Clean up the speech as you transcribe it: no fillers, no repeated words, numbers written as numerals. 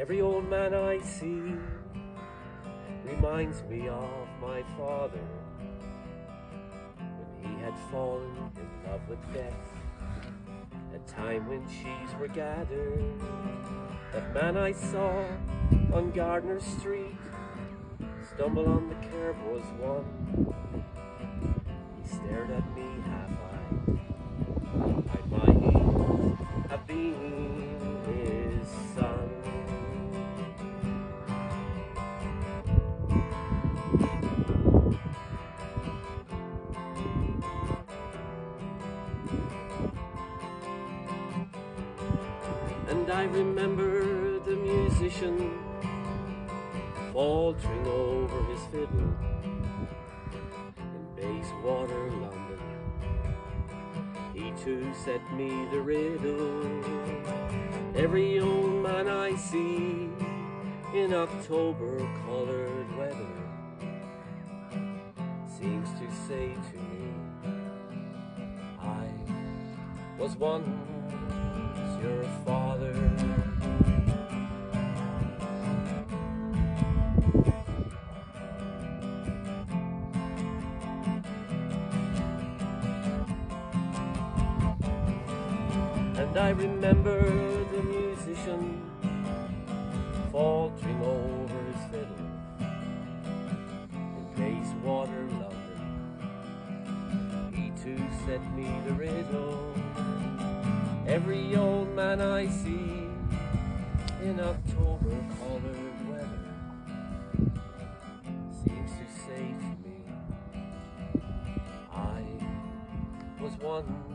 Every old man I see reminds me of my father, when he had fallen in love with death, a time when sheaves were gathered. That man I saw on Gardner Street stumble on the curb was one. He stared at me half-eyed. I might have been his son. And I remember the musician faltering over his fiddle in Bayswater, London. He too set me the riddle. Every old man I see in October-coloured weather seems to say to me, I was once your father. And I remember the musician faltering over his fiddle in Bayswater, London. He too set me the riddle. Every old man I see in October-coloured weather seems to say to me, I was once